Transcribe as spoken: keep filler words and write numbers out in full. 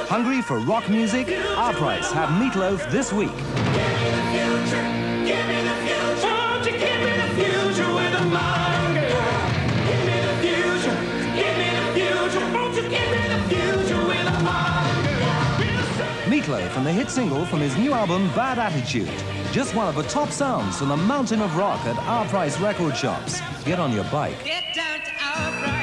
Hungry for rock music? Our Price have Meat Loaf this week. Give me the future, give me the future, won't you give me the future with a mind, girl? Give me the future, give me the future, won't you give me the future with a mind, girl? Meat Loaf and the hit single from his new album, Bad Attitude. Just one of the top sounds from the mountain of rock at Our Price record shops. Get on your bike. Get down to Our Price.